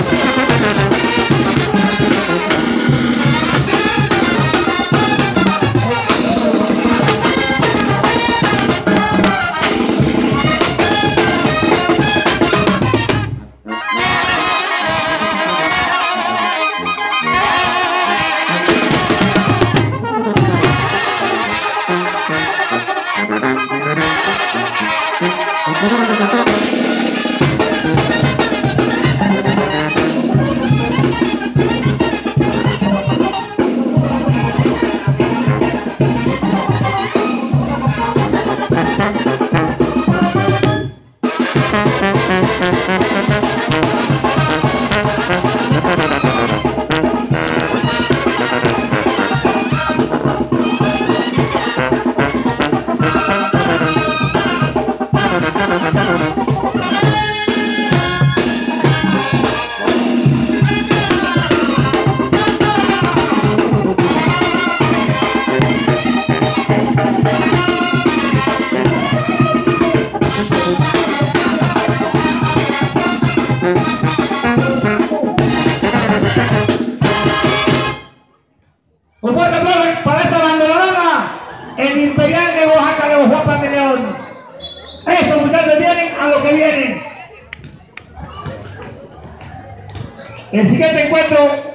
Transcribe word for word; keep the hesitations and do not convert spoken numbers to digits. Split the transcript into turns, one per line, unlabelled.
Un fuerte aplauso para esta banderolona, el Imperial de Oaxaca de Oaxaca de León. Estos muchachos vienen a lo que vienen. El siguiente encuentro